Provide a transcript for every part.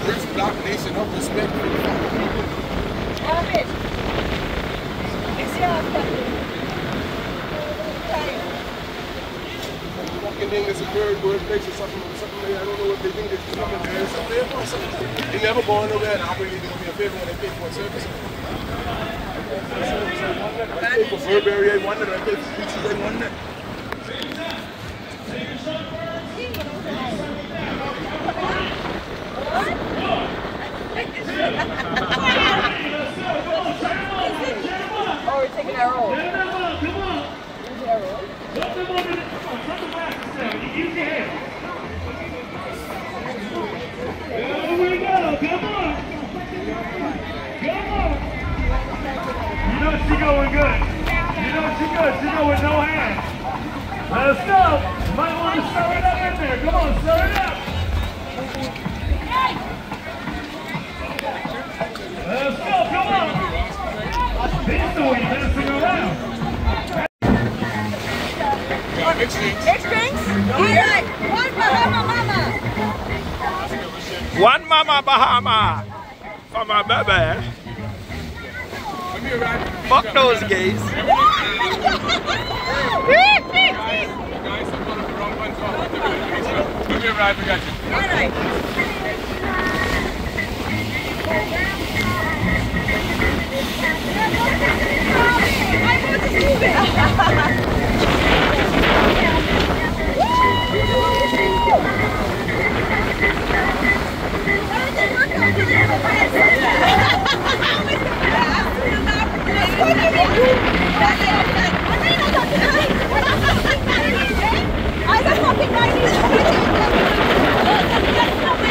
This black nation of respect for the people. Ahmed, it's your family. Fucking thing is a bird place or something like that. I don't know what they think it's something there. It's something there for something. They never go nowhere and I'm really doing me a favor when they pay for a service. I pay for Burberry, I wonder, I pay for Gucci, I wonder. Oh, we're taking our roll. Use our roll. There we go, come on! Come on! You know she going good. You know she good. She go with no hands. Let's go. You might want to stir it up in there. Come on, stir it up. Let's go. Come on. These two ain't dancing around. Mixed drinks. Mixed drinks? All right. One Bahama Mama. One Mama Bahama for my baby. Fuck those gays. Guys, I'm going to the wrong one. Give me a ride, we got you. All right. I want to move it. I got fucking 90s.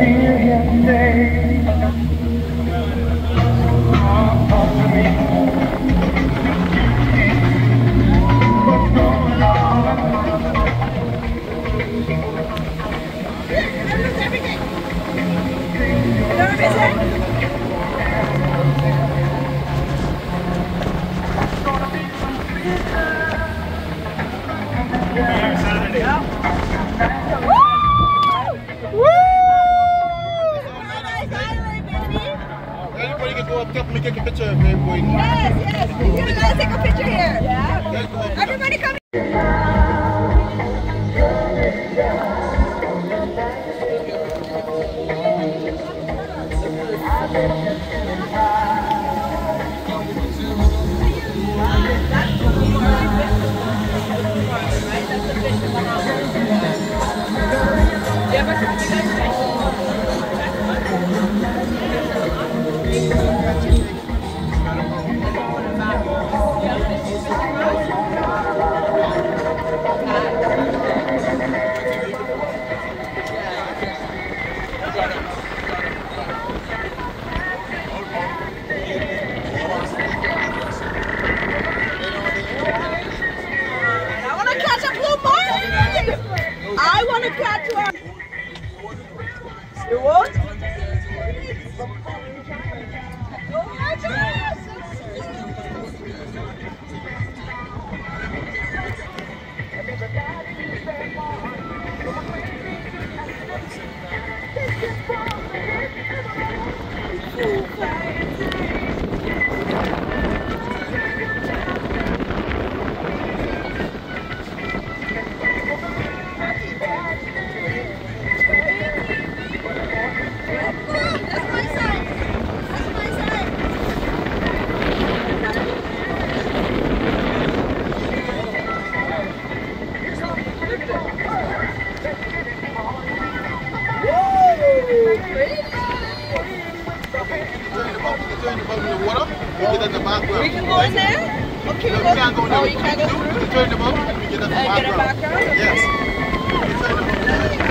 hear him say, talk to me. What's going on? Everybody can go up top and take a picture of everybody. Yes, yes. You're gonna take a picture here. Yeah. Everybody come. I want to catch one. You won't? Oh my gosh! We can go in there? Okay, we can't go in there. Oh, you can't go through? We turn the boat and we get a background. Yes. We turn the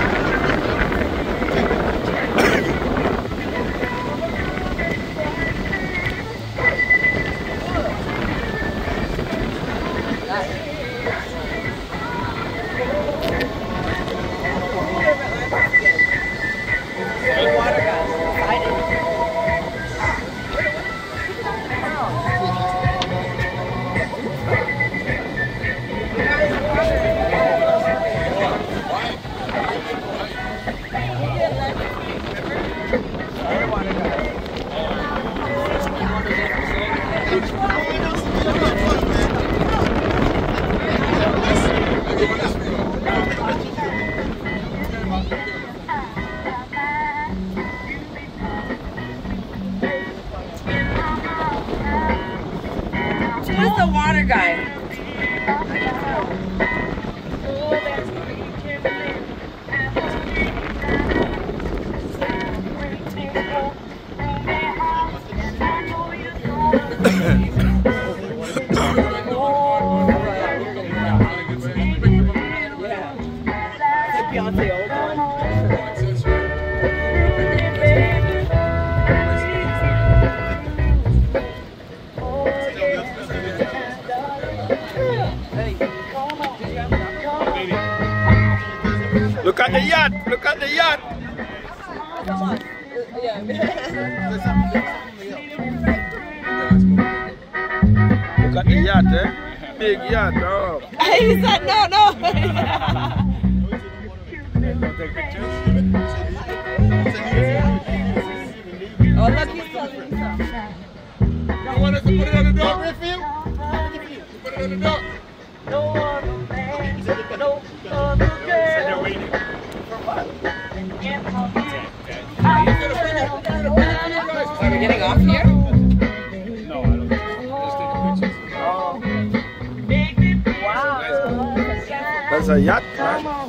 Who's the water guy? Beyonce old one. Look at the yacht! Look at the yacht! Look at the yacht, eh? Big yacht, oh. He said no. Oh, look, he's telling me something. You want us to put it on the dock, Redfield? Put it on the dock. No other man, no other girl. Are we getting off here? No, I don't think so. Just taking pictures. Oh. Wow. That's a yacht, man.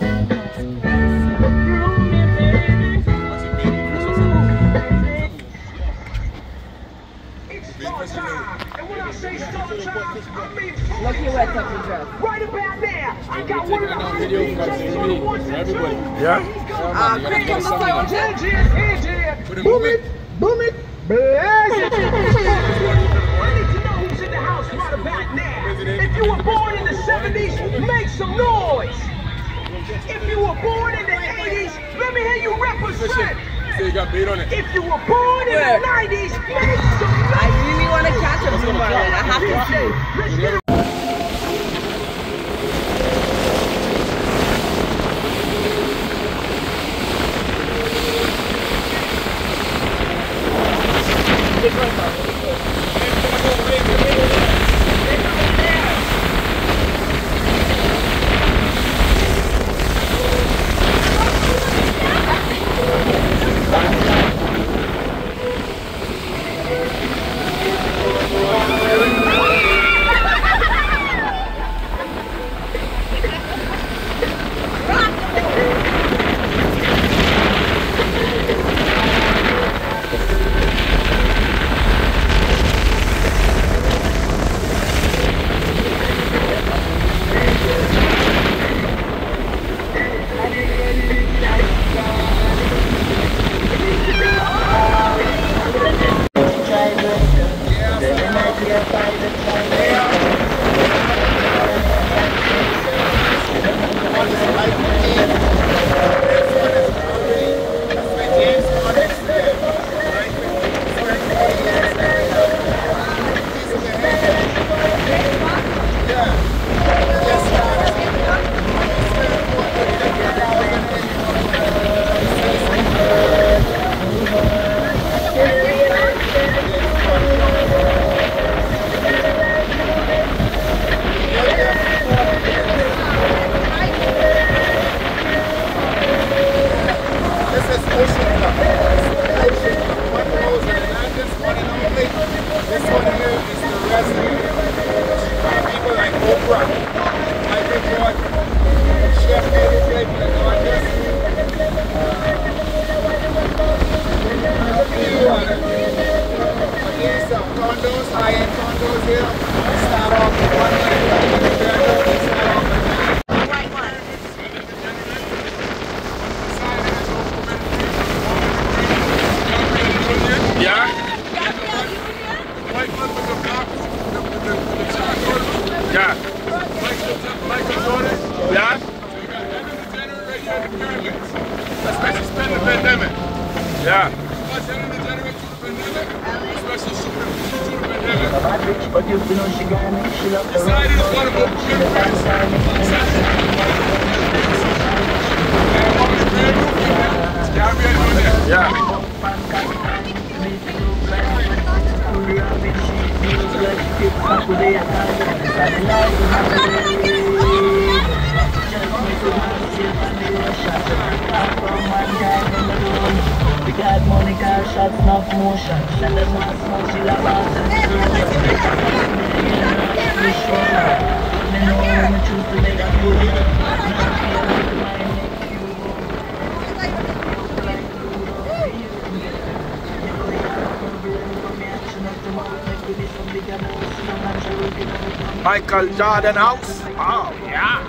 Look, you wet up your dress. Right about there, I got one of those Yeah? Chris from the phone. Boom it, boom it, blaze it. I need to know who's in the house right about now. If you were born in the 70s, make some noise. If you were born in the 80s, let me hear you represent. So you got beat on it. If you were born in the 90s, make some noise. I really want to catch a boomerang. I have to see. Let's get it. Michael Jordan house. Oh yeah.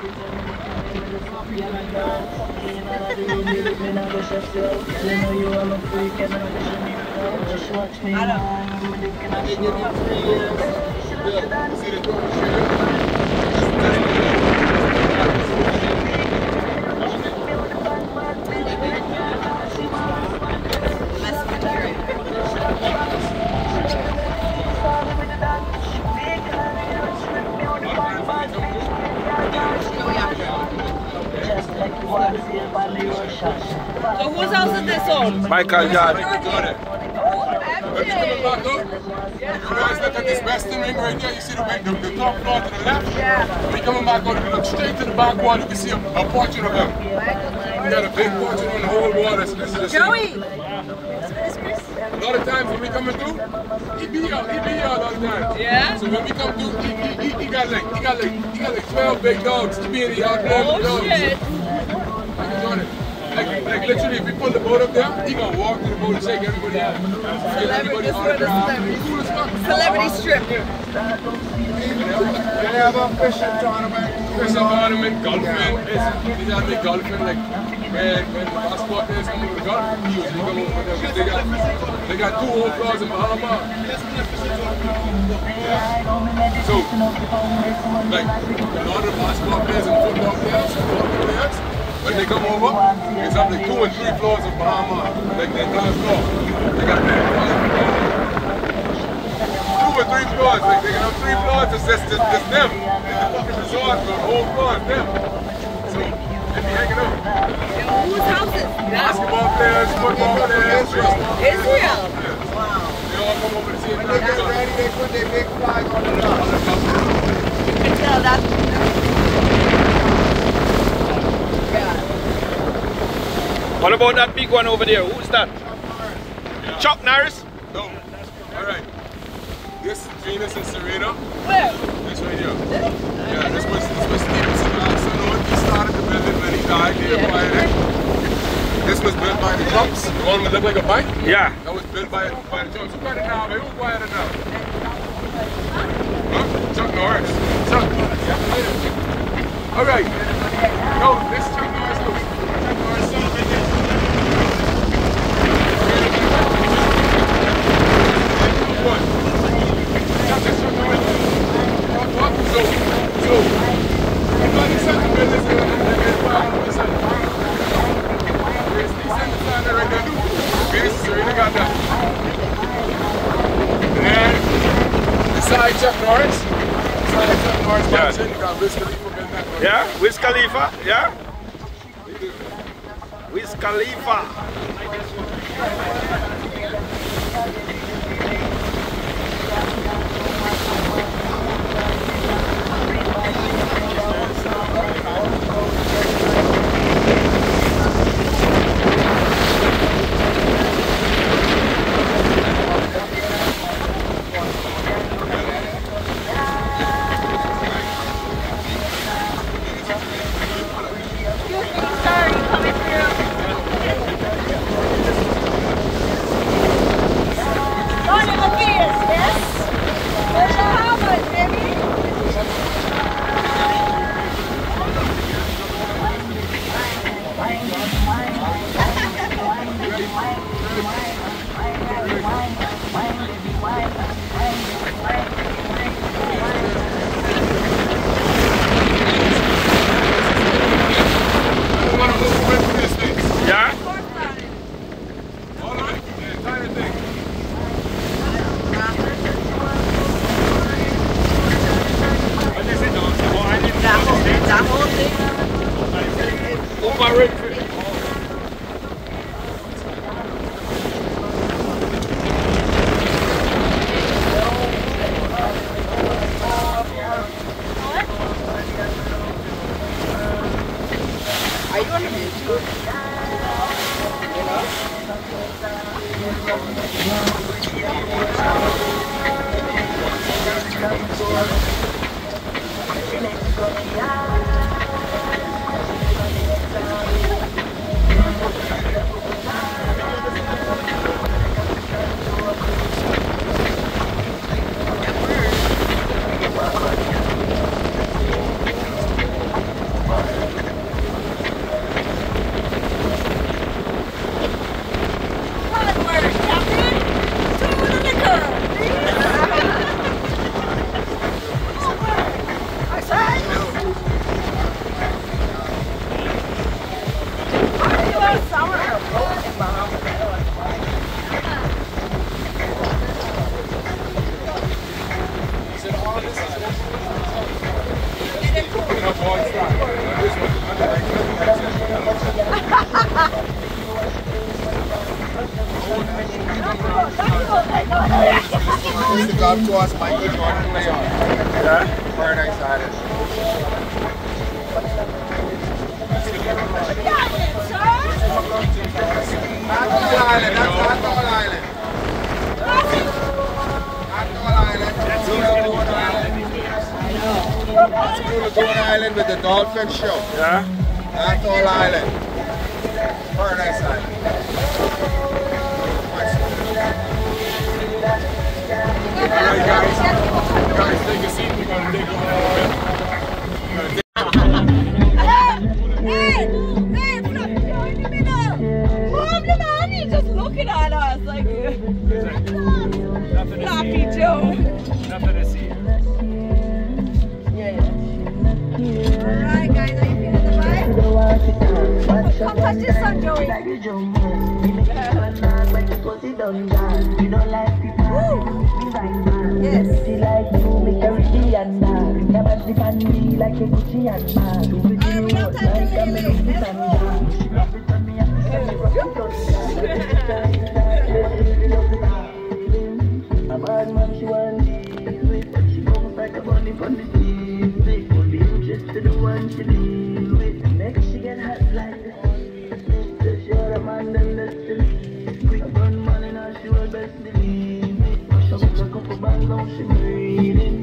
So whose house is this on? Michael Jordan. When you coming back up, you guys look at this western ring right there, you see the top floor to the left? Yeah. When you coming back up, you look straight to the back wall, you can see a portrait of him. We got a big portrait on the whole wall. Joey! A lot of times when we coming through, he be here a lot of times. Yeah? So when we come through, he got like 12 big dogs. He be in the yard playing with dogs. Shit! Like literally, if we pull the boat up there, he gonna walk to the boat and shake everybody out. Celebrity strip. They have a fishing tournament, golfing. These are big golfing, like when the basketball players come over the golf, he was come over with them. They got 2 whole floors in Bahama. So, like, a lot of basketball players and football players, when they come over, it's up like 2 and 3 floors of Bahama, like the entire floor. They got 2 or 3 floors, like they got 3 floors, it's just them. In the fucking resort, the whole floor is them. So, they be hanging out. Whose house is that? Basketball players, football players. Israel. Wow. They all come over to see it. When they get ready, they put their big flag on the top. You can tell that's... Yeah. What about that big one over there? Who's that? Chuck Norris? No. Alright. This is Venus and Serena. Where? This right here. Yeah, this was Stevenson Last. He started the building when he died. They acquired it. This was built by the Trumps. The one that looked like a bank? Yeah. That was built by the Trumps. Who got it now, man? Who acquired it now? Huh? Chuck Norris. Chuck. Alright. No, this is Chuck Norris. Look. Chuck Norris son right there. What? Chuck Norris. So, everybody said the business and right there. Okay, Serena got that. And beside Chuck Norris, you got Wiz Khalifa building that one. Yeah, Wiz Khalifa, yeah. Wiz Khalifa. This is the golf course Michael Jordan play on. Yeah. Paradise Island. Atoll Island, that's Atoll Island. Atoll Island. That's Lagoon Island with the dolphin show. Yeah. Atoll Island. Paradise Island. Alright guys, take a seat, we're going to dig a little bit. Hey, flip. at us like Nothing to Floppy see. Joe. Nothing to see. Yeah. Alright guys, are you feeling the vibe? Come touch this sun, Joey. Woo. Yes. We don't touch A bad man she want deal with, but she comes like a bunny from the sea. Only interest to the one she deal with. Make she get hot like the sun. Just you're a man, then that's the lead. Quick burn money now, she will best believe it. Mash up a couple bands, now she breathing.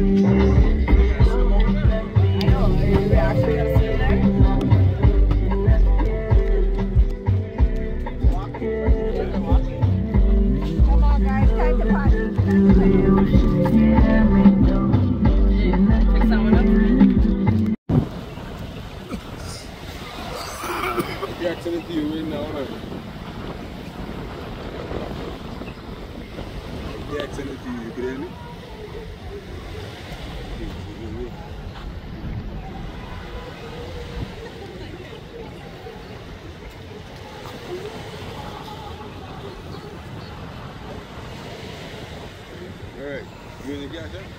Alright, you in the gas, huh?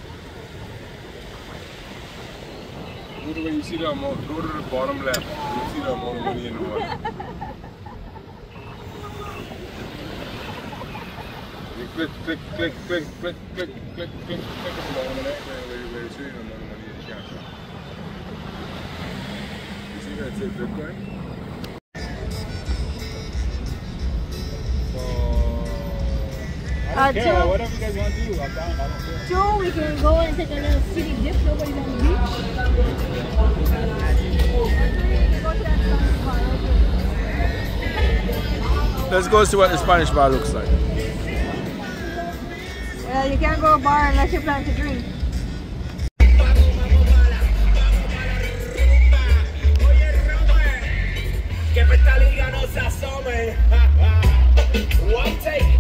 Go to where you see the amount, go to the bottom left. You see the amount of money in the water. You click, click, click, click, click, click, click, click, click at the bottom of that where you see the amount of money in the cash. You see that it says Bitcoin? Joe, Whatever you guys want to do, I'm down. I don't care. Joe, we can go and take a little city dip. Nobody's on the beach. Let's go see what the Spanish bar looks like. Well, you can't go to a bar unless you plan to drink. One take.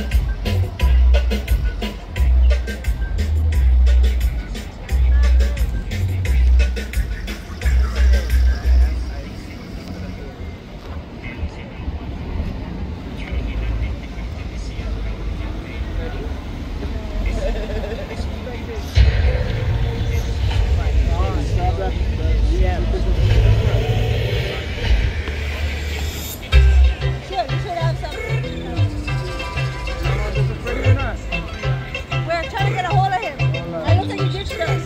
We're trying to get a hold of him. I don't think he ditched us.